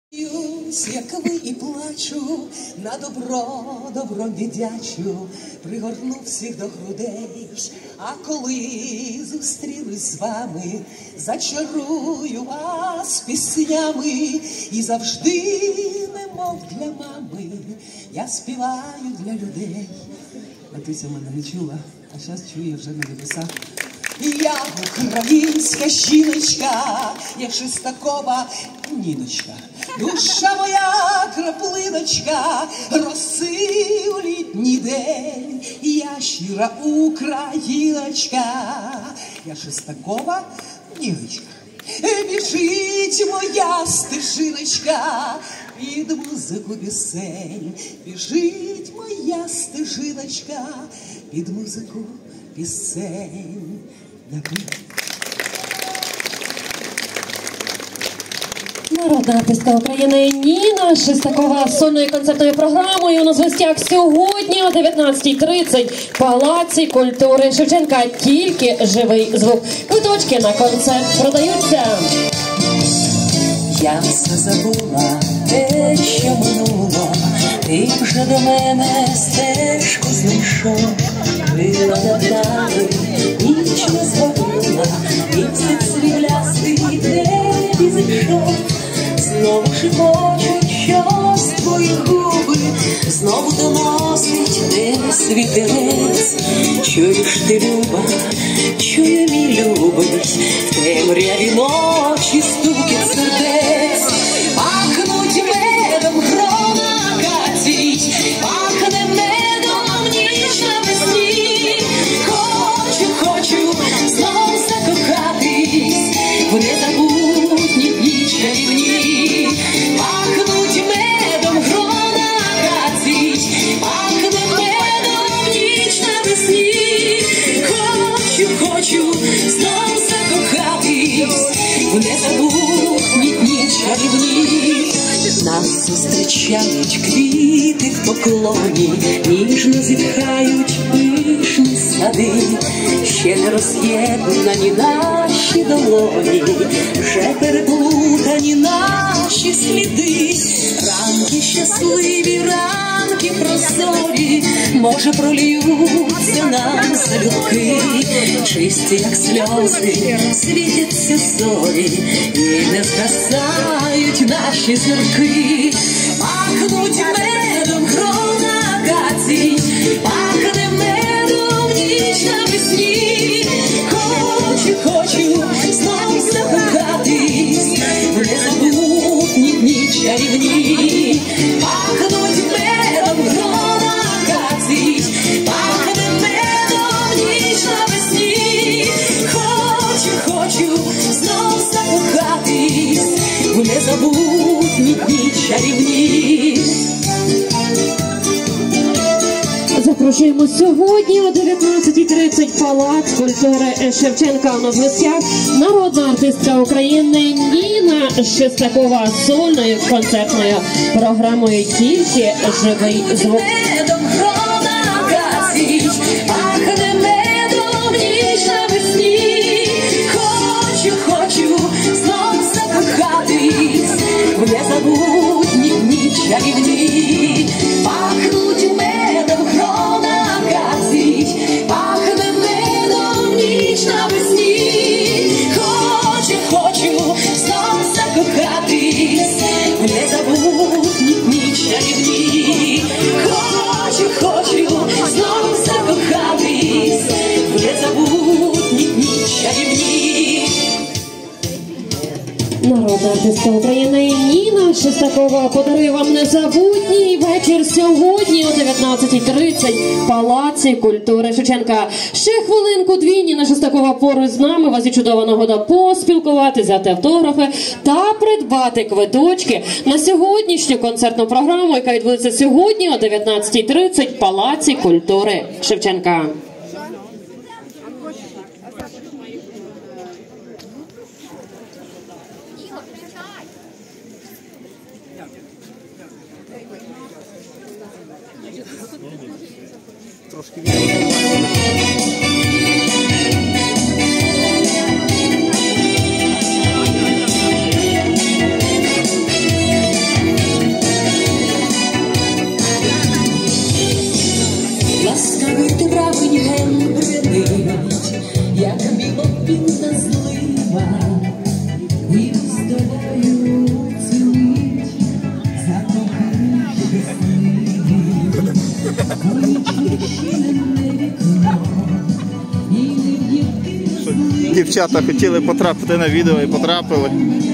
Як ви і плачу, на добро віддячу, пригорну всіх до грудей, а коли зустрінусь з вами, зачарую вас піснями і завжди, немов для мами, я співаю для людей. Матуся мене не чула, а зараз чує вже на небесах. Я українська жіночка, як Шестакова Ніночка. Душа моя краплиночка, роси у літній день. Я щира україночка, я Шестакова Ніночка. Біжить моя стежиночка під музику пісень. Біжить моя стежиночка під музику пісень. Народна артистка України Ніна Шестакова з сольною концертною програмою. У нас в гостях сьогодні о 19:30 в Палаці культури Шевченка. Тільки живий звук. Квиточки на концерт продаються. Я все забула, те, що минуло, ти вже до мене стежку знайшов. Крила додали, ніч не згоріла, місяць сріблястий небі зійшов. Знову шепочуть щось твої губи, знову доносить десь вітерець. Чуєш ти, люба, чує мій любий, в темряві ночі стукіт сердець. Пахнуть медом грона катіть, пахне медом ніч навесні. Хочу знов закохатись в незабутні дні чарівні. Пахнуть медом грона катіть, пахне медом ніч навесні. Хочу знов закохатись в незабутні дні чарівні. Нас зустрічають квіти в поклоні, ніжно зітхають пишні сади. Ще не роз'єднані наші долоні, вже переплутані наші сліди. Ранки щасливі, ранки прозорі, може проліються нам залюбки. Чисті, як сльози, світяться зорі, і не згасають наші зірки. Пахнуть медом грона катіть, пахне медом ніч навесні. Хочу знов закохатись в незабутні дні чарівні. Пахнуть медом грона катіть, пахне медом ніч навесні. Хочу знов закохатись в незабутні дні чарівні. Запрошуємо сьогодні о 19:30 Палац культури Шевченка. У нас в гостях народна артистка України Ніна Шестакова з сольною концертною програмою «Тільки живий звук». Медом грона катіть, пахне медом ніч навесні. Хочу знов закохатись в незабутні дні чарівні. Пахнуть медом грона катіть, пахне медом ніч навесні. Хочу знов закохатись в незабутні дні чарівні. Хочу знов закохатись в незабутні дні чарівні. Народна артистка України Ніна Шестакова подарує вам незабутній вечір сьогодні о 19:30 в Палаці культури Шевченка. Ще хвилинку-дві Ніна Шестакова поруч з нами. У вас є чудова нагода поспілкуватися, взяти автографи та придбати квиточки на сьогоднішню концертну програму, яка відбудеться сьогодні о 19:30 в Палаці культури Шевченка. Трошки дівчата хотіли потрапити на відео і потрапили.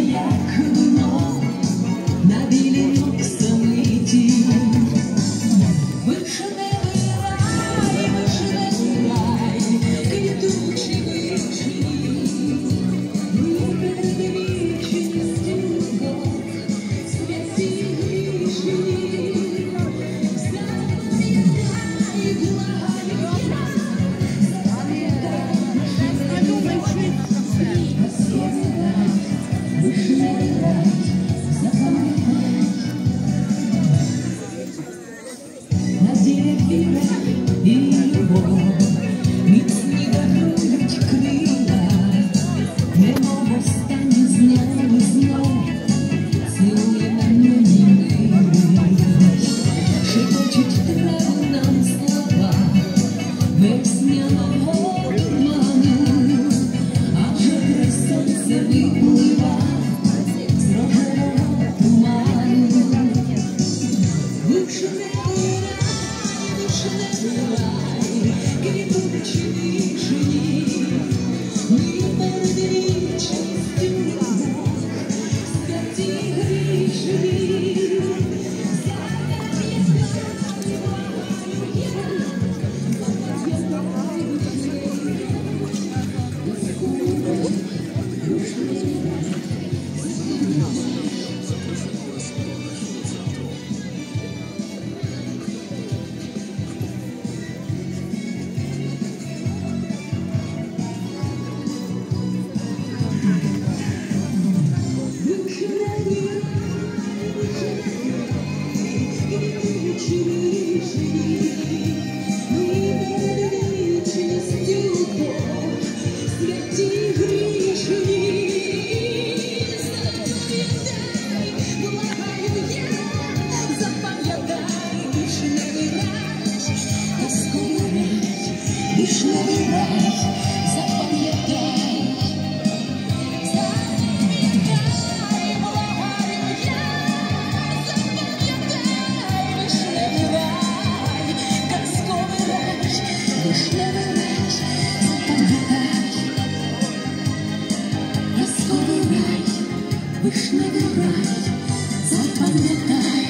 Вишневий рай, запам'ятай.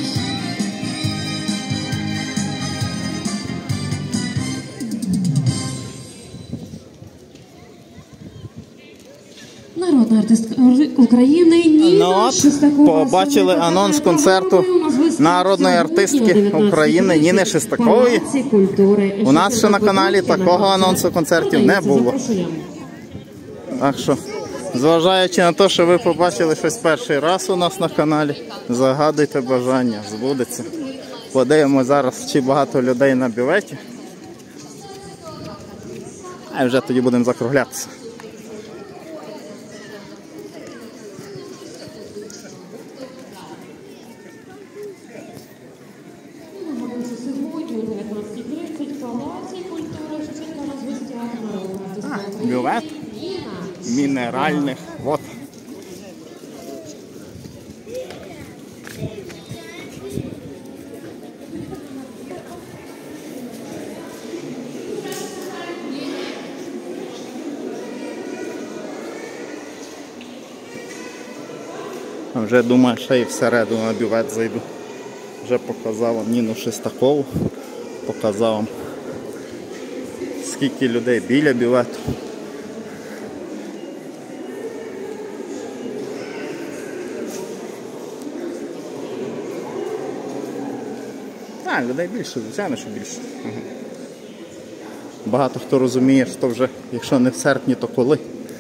Народна артистка України Ніна Шестакова. Побачили анонс концерту народної артистки України Ніни Шестакової. У нас ще на каналі такого анонсу концертів не було. Так що, зважаючи на те, що ви побачили щось перший раз у нас на каналі, загадуйте бажання, збудеться. Подивимось зараз, чи багато людей на бюветі. А вже тоді будемо закруглятися. Сьогодні о 19:30 в Палаці культури Шевченка у нас в гостях народна артистка України Бювет мінеральних вод. Вже думаю, ще і всередину на бювет зайду. Вже показав вам Ніну Шестакову, показав вам, скільки людей біля бювету. Людей більше, звичайно, що більше. Багато хто розуміє, що вже, якщо не в серпні, то коли.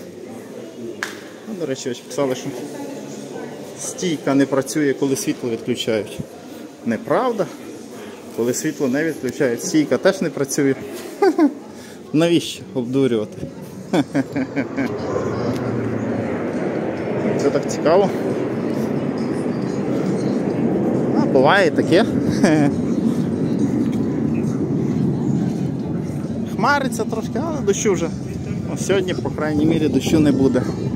До речі, ось писали, що стійка не працює, коли світло відключають. Неправда. Коли світло не відключають, стійка теж не працює. Навіщо обдурювати? Це так цікаво. А, буває таке. Хмариться трошки, але дощу вже. Сьогодні, по крайній мірі, дощу не буде.